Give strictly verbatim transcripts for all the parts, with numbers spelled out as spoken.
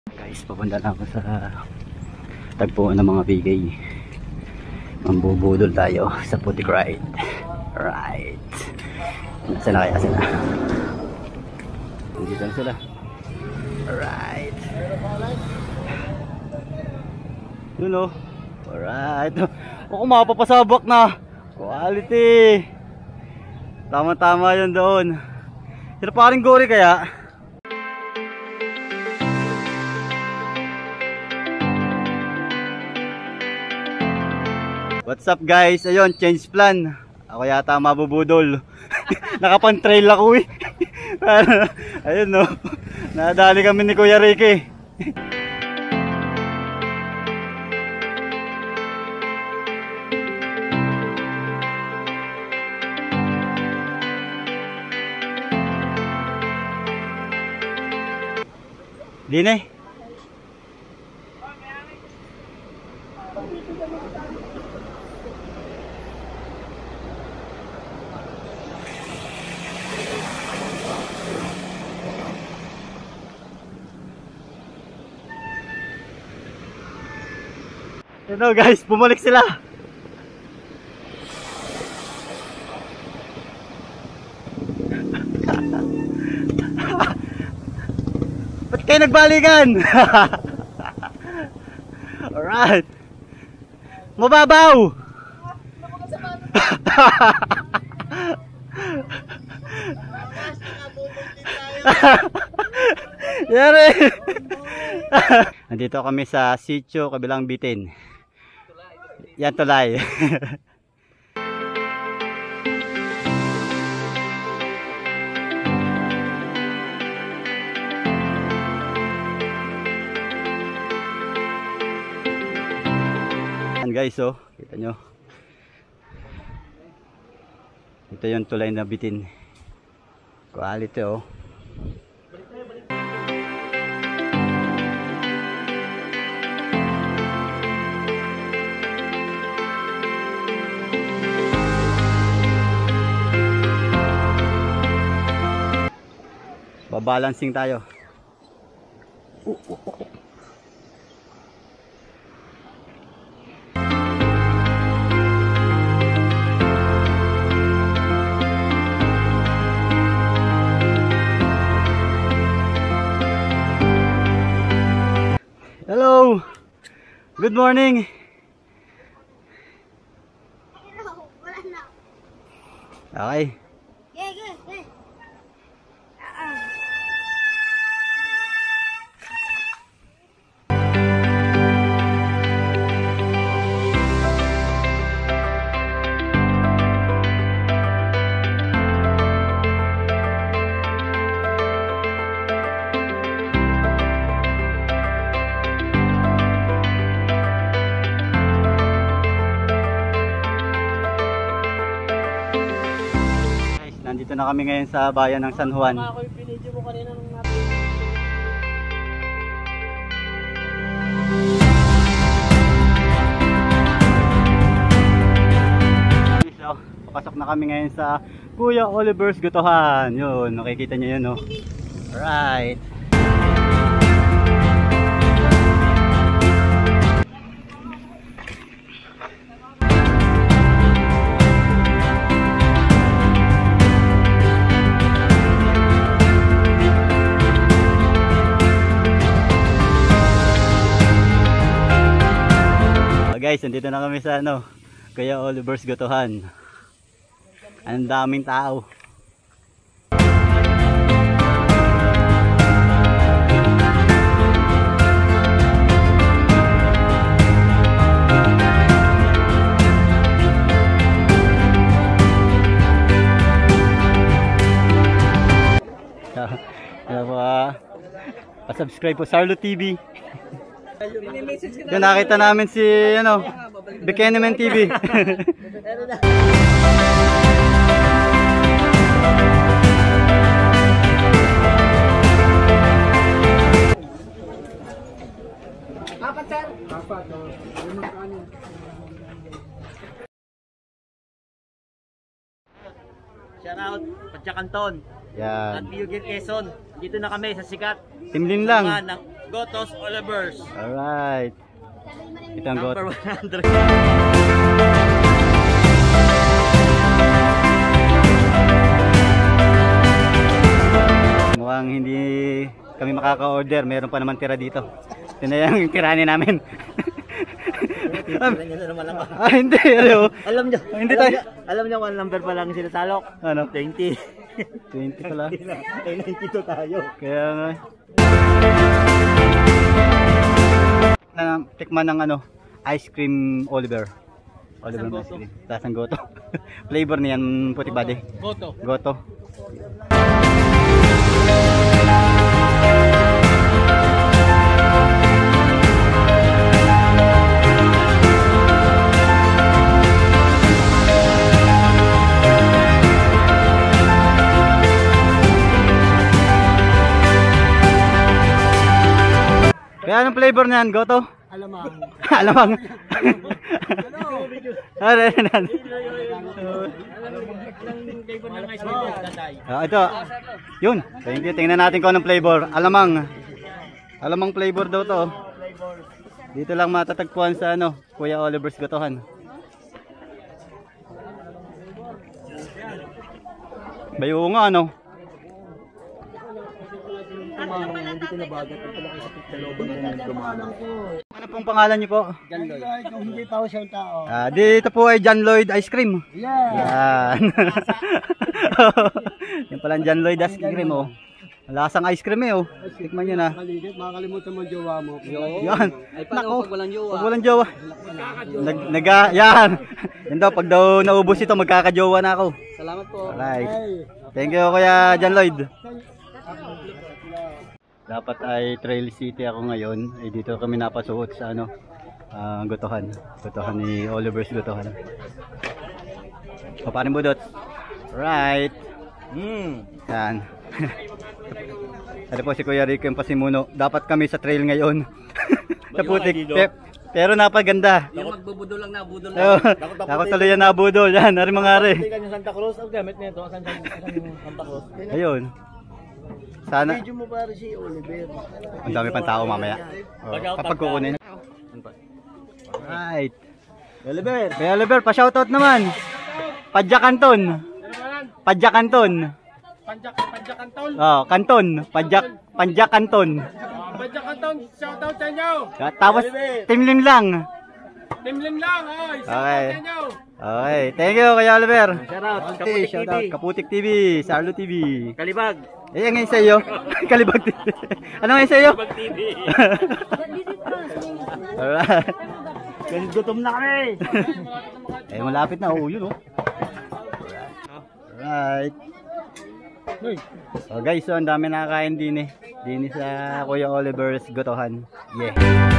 Guys, papunta na ako sa tagpuan ng mga bigay. Mambubudol tayo sa putik ride. Right. Nasaan na kaya sila? Nandito na sila. Alright. Yun o. Alright. Ako mapapasabak na. Quality. Tama-tama yun doon. Sino pa rin gori kaya? What's up guys? Ayun, change plan. Ako yata mabubudol. Nakapan-trail ako eh. Ayun no. Nadali kami ni Kuya Ricky. Dine. Ito guys, bumalik sila. Ba't kayo nagbalikan? Alright. Mababaw. Yari. Nandito kami sa sitio kabilang bitin. Yan tulay. Yan guys, oh, kita nyo. Ito yung tulay na bitin. Quality oh. Babalancing tayo. Uh, uh, uh. Hello. Good morning. Okay. Nandito na kami ngayon sa bayan ng San Juan. So, papasok na kami ngayon sa Kuya Oliver's Gotohan. Yun, nakikita nyo yun, no? Alright. Guys, nandito na kami sa ano, Kuya Oliver's Gotohan. Ang daming tao. Kaya po, uh, pa-subscribe po Sarlo T V. Yung nakita namin si ano, Bekenemen T V. Apat sir. Apat. Limang kanin. Shout out, Patya Canton. Yan. At Piyugin Quezon. Dito na kami sa sikat. Timlin lang. Ng Gotos Olivers. Alright. Ito ang Number goto. one hundred. Mukhang hindi kami makaka-order. Meron pa naman tira dito. Ito na yung tiranin namin. Titiran nyo na naman ako. Ah, hindi. Ano? Alam nyo, Hindi alam tayo. nyo, alam nyo one number pa lang sinasalok. Ano? twenty. twenty pala. Ay, ninety-two tayo. Kaya nga. Na, tikman ng ano, ice cream Oliver. Oliver Tasang na ice goto. cream. Tasang goto. Flavor niyan, puti body. Goto. Goto. Kaya anong flavor niyan, Goto? Alamang. Alamang. Ano? Ano? Ah, ito. Yun. Thank you. Tingnan natin kung anong flavor. Alamang. Alamang flavor daw to. Dito lang matatagpuan sa ano, Kuya Oliver's Gotohan. Bayo nga ano. Hindi ko nabagat. Ito lang isa sa looban ng gumana. Ano pong pangalan niyo po? John Lloyd. Kung hindi pa ako siyang tao. Ah, dito po ay John Lloyd Ice Cream. Yeah. Yan. Yan pala ang John Lloyd Ice Cream oh. Lasang ice cream eh oh. Tikman niyo na. Kaligit, makakalimutan mo ang jowa mo. Yan. Ay, paano pag walang jowa? Pag walang jowa. Nag, naga, yan. Yan daw, pag daw naubos ito, magkakajowa na ako. Salamat po. Alright. Hey. Thank you, Kuya John Lloyd. Dapat ay Trail City ako ngayon. Ay dito kami napasuot sa ano, ah, Gotohan. Gotohan ni Oliver's Gotohan. O, paano budot? Right. Hmm. Yan. Ano po si Kuya Rico yung pasimuno. Dapat kami sa trail ngayon. Sa putik. Pe- pero napaganda. Yung magbubudol lang na, budol Oh, lang. ako tuloy yan nabudol. Yan, ari mga ari. Hindi ka Santa Cruz, ang gamit nito. Saan Santa Cruz? Ayun. Sana. Medyo mo pare si Oliver. Ang dami pang tao mamaya. Oh, kapag kukunin. Right. Oliver. Kuya Oliver, pa-shoutout naman. Padya Kanton. Padya Kanton. Panjak, Panjak Anton. Oh, Kanton. Padyak, Padyak Kanton. Panjak Anton, shoutout sa inyo. Tapos, Timlim lang. Timlim lang, oy. Okay. Okay. Thank you, Kuya Oliver. Shoutout. Okay, Kaputik shoutout. T V. Kaputik T V. Sarlo T V. Kalibag. Eh, ngayon sa iyo. Kalibag T V. Ano ngayon sa iyo? Kalibag T V. Alright. Kasi gutom na kami. Eh, malapit na. Oo, yun oh. Alright. So guys, so ang dami nakakain din eh. Din sa Kuya Oliver's Gotohan. Yeah.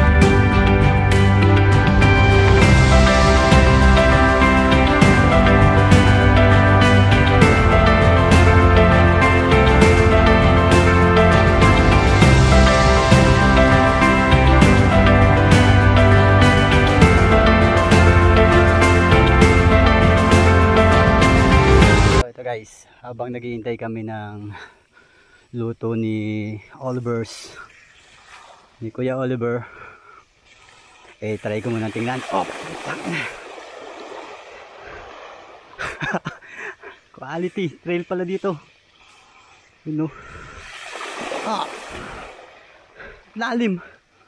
Guys, habang naghihintay kami ng luto ni Oliver's ni Kuya Oliver, eh try ko muna tingnan. Oh, quality trail pala dito. You know. Ah, lalim.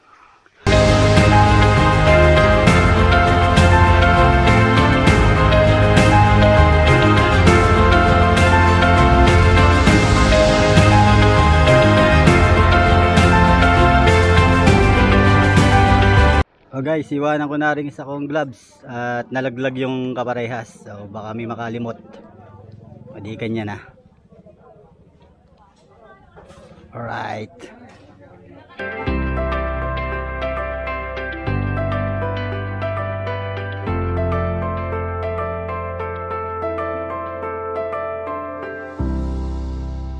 Oh guys, iwanan ko na rin isa kong gloves at nalaglag yung kaparehas. So baka may makalimot. O di kanya na. Alright.